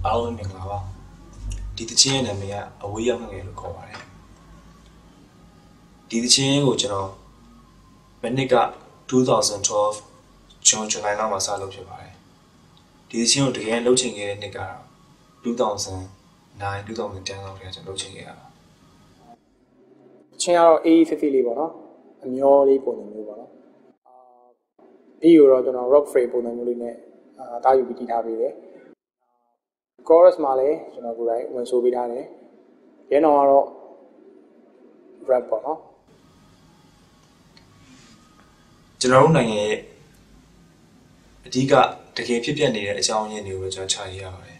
အားလုံးမင်္ဂလာပါဒီသချင်းရဲ့နာမည်ကအဝေးရောက်ငယ်လို့ခေါ်ပါတယ်ဒီသချင်းကိုကျွန်တော်မနှစ်က2012 June July လောက်မှာစလုပ်ဖြစ်ပါတယ်ဒီသချင်းကိုတကယ်လုပ်ချင်ခဲ့တဲ့နှစ်ကတော့2009 2010လောက်တည်းကျွန်တော်လုပ်ချင်ခဲ့ရတာချင်းကတော့ AE50 လေးပေါ့နော်အမျောလေးပုံစံမျိုးပေါ့နော်ပြီးတော့ကျွန်တော် rock frame ပုံစံမျိုးလေးနဲ့တားယူပြီးတည်ထားပေးတယ်chorus မှာလည်းကျွန်တော်ကိုယ်တိုင်ဝင်ဆိုပေးထားတယ်။ရဲတော်ကတော့ rap ပေါ့နော်။ကျွန်တော်တို့နိုင်ငံရဲ့အဓိကတကယ်ဖြစ်ပျက်နေတဲ့အကြောင်းရင်းတွေကိုကျွန်တော်ချရေးရပါတယ်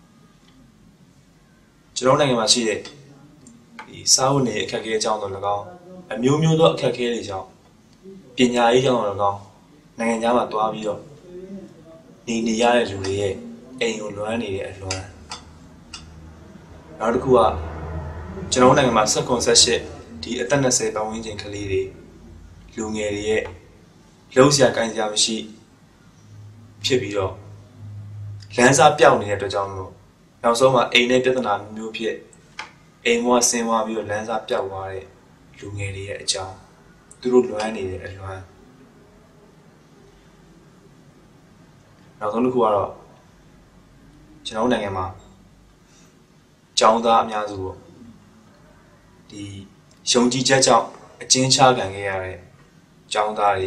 ။ကျွန်တော်နိုင်ငံမှာရှိတဲ့ဒီစာအုပ်နေအခက်အခဲအကြောင်းတော့၎င်းအမျိုးမျိုးသောအခက်အခဲတွေကြောင့်ပညာရေးကြောင့်တော့၎င်းနိုင်ငံခြားမှာတွားပြီးတော့နေရတဲ့လူတွေရဲ့အိမ်ကိုလွမ်းနေတဲ့အလွမ်းနောက်တစ်ခုကကျွန်တော်နိုင်ငံမှာ18ဒီအသက်20ပတ်ဝန်းကျင်ကလေးတွေလူငယ်တွေရဲ့လုံးစရာကိုင်းစရာမရှိဖြစ်ပြီးတော့လမ်းစာပြောက်နေတဲ့အတွက်ကြောင့်မို့နောက်ဆုံးမှာအိမ်နဲ့ပြဿနာမျိုးဖြစ်အိမ်ဘဝဆင်းသွားပြီးတော့လမ်းစာပြောက်သွားတဲ့လူငယ်တွေရဲ့အကြောင်းသူတို့လွမ်းနေတဲ့အလွမ်းနောက်ဆုံးတစ်ခုကတော့ကျွန်တော်နိုင်ငံမှာကျောင်းသားအများစုပေါ့ဒီယုံကြည်ချက်ကြောင့်အကျဉ်းချခံခဲ့ရတဲ့ကျောင်းသားတွေ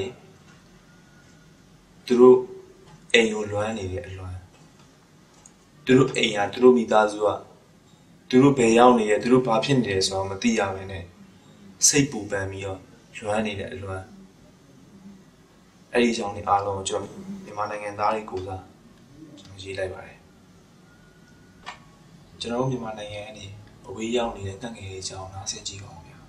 သူတို့အိမ်ကိုလွမ်းနေတဲ့အလွမ်းသူတို့အိမ်ဟာသူတို့မိသားစုကသူတို့ဘယ်ရောက်နေရဲသူတို့ဘာဖြစ်နေလဲဆိုတော့မသိရဘဲနဲ့စိတ်ပူပန်ပြီးတော့လွမ်းနေတဲ့အလွမ်းအဲ့ဒီအကြောင်းတွေအားလုံးကိုကျွန်တော်မြန်မာနိုင်ငံသားတွေကိုစားကျွန်တော်ရေးလိုက်ပါတယ်ကျွန်တော်မြန်မာနိုင်ငံကနေအဝေးရောက်နေတဲ့တက်ငယ်လေးအကြောင်းနားဆင်ကြည့်ပါဦးဗျာ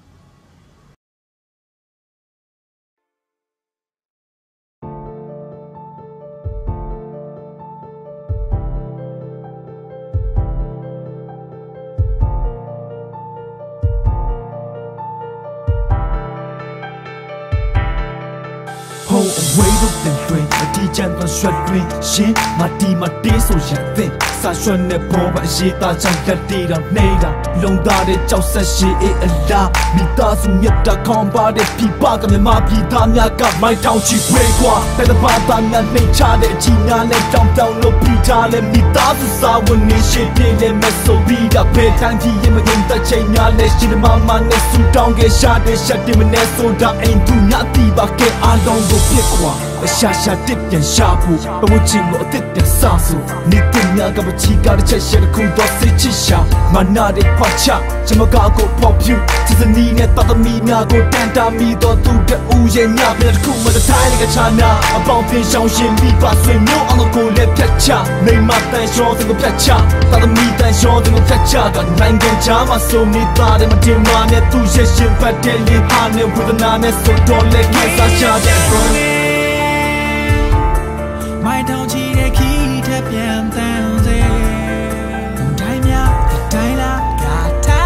Hold away to the brain, a teacher on short green, shit, Mati so yet. Sasha Nepo, she thought I got it on Nada. Long darted, just as she ate a lot. Me doesn't yet the combat, people come in my pidana, got my town cheap breakwa. That the bottom and make child, Gina, and jump down, no pita, and me doesn't saw when they shit in meso beat up. Bedtime, he in the chain, let's see the mama, let's suit down, get shot, they shut him in so that ain't do nothing but get on don't go pick one. A shasha dip and shabu, but watching what did the sasu. Nitin Yaga, but she got a cheshire cool dog, chisha. Manade Pacha, Chamagago pop you. Tis a nina, but me now go danta me, don't do the Uya Yab, and cool with the tiny China. About the Shanshin, me, but swim no on the cool left catcha. Make my dance short in the catcha. But me dance short in the catcha. Got Rangan Jama, so me thought in my team man, and two session, but daily honey with the nana, so don't let me Sasha. My don't cheat a key to pian down there. Time ya, Taila, Gata.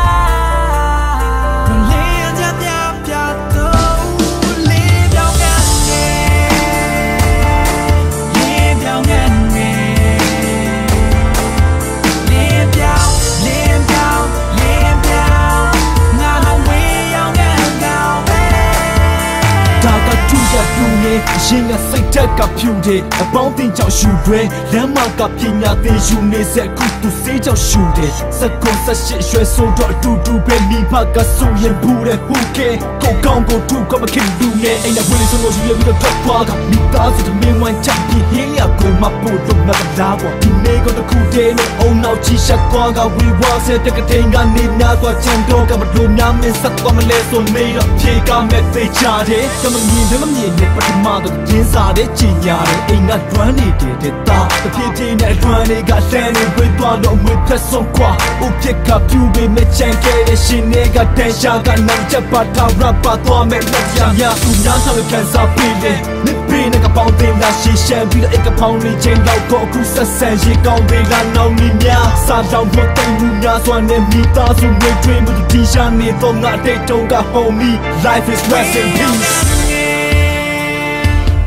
Live your piato, live your gande. Live your gande. Live your, live your, live your. Now we young and down there. Daga to ya do me, she a sick take up you day. About the Josh Shoe, Lamaka Pina, the Junis, a good to see your shoe day. Sakosa shit, so do Benny Paka, so you put a hookie. Go to come a king do me, and the willing to know you with a top park. Me does it, me one champion here, go my boat from Nagadawa. You may go to cool day, oh now Chisha Quanga, we was a take a thing, I need not what Chango, come a room, Yam is a common lesson made of cake, I met the charity. Come and but the mother inside it, ain't not running it. The pitting at running got landed with one of with the Sokwa. Who pick up you with me, Chanke, she nigga, Tensha, got no Japata, Rappa, Torment, Yaya, who not how it can stop it. Nipping like a pounding that she shall be like a pounding chain, like Goku, and she gone big and no Nina. Sat down, what they do, that's one and me, that's who we dream with the Tisha, need from that they don't got homie. Life is rest in peace.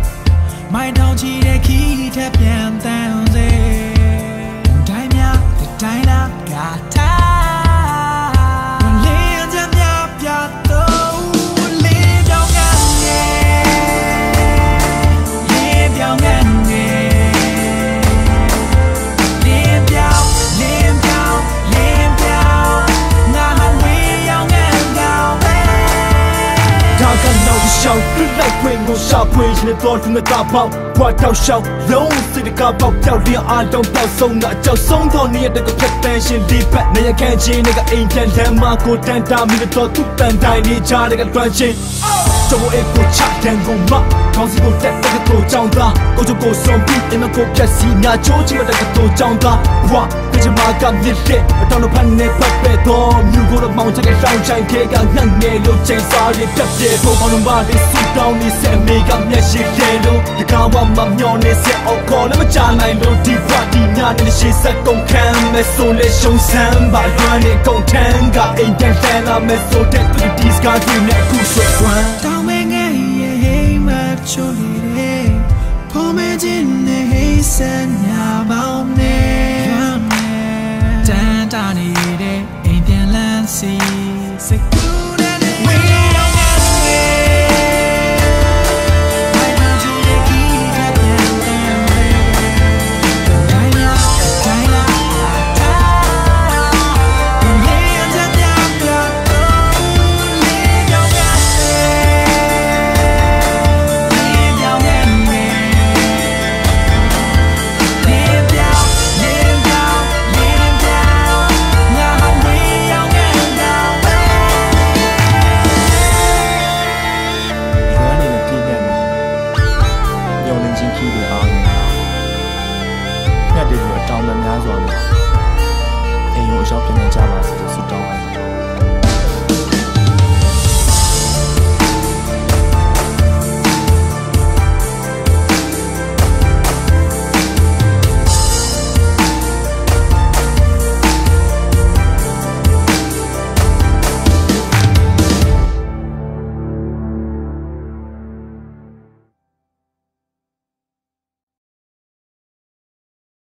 My don't cheat a key to pian down there. Time ya, ရှာဖွေရင်တော့သူနဲ့တာပေါက်ဘွားတောက်ရှောက်လုံးစိတ်တကားပေါက်ပြောက်လျအားလုံးပြောက်ဆုံးတာအကြောက်ဆုံးတော့နေရတဲ့ကဖက်တန်ရှင်ဒီဘက်နေရခန့်ချင်းကအိမ်ပြန်လမ်းမကိုတန်တာမိတော့သူ့တန်တိုင်းနေကြတဲ့ကတွန်းချင်းကျွန်တော်အကိုချတဲ့ကုန်မကောင်းစီကိုတက်တဲ့ကိုကြောင်းသားကိုချိုကိုစုံပြီးအမကိုပြက်စီညာချိုးချင်တဲ့ကိုကြောင်းသားဘွားပြချမာကမြစ်တဲ့အတောင်ဖန်နေပတ်ပဲတော့မြူကိုတော့မောင်းချက်ကရှောင်းချိုင်ခဲကငန့်ငယ်လို့ချိန်စားရပြတ်ပြဲပေါ်ပေါင်းပါလေးစူတောင်းနေစက်မေကမျက်ရှိရဲလို့ဒီကောင်ကမမျောနေစက်အော်ခေါ်လည်းမချနိုင်လို့ဒီဘတ်ဒီညာနေရှိစက်ကုန်ခံမဲ့ဆိုလေရှုံးစမ်းပါလွမ်းနေကုန်ထန်းကအိမ်တန်တန်လာမဲ့ဆိုတဲ့သူဒီစကားတွေနဲ့အခုဆွဲကွမ်းတောင်းမငယ်ရဲ့ဟိမချိုးနေတယ်ဖော်မခြင်းနဲ့ဟိစံညာပေါင်း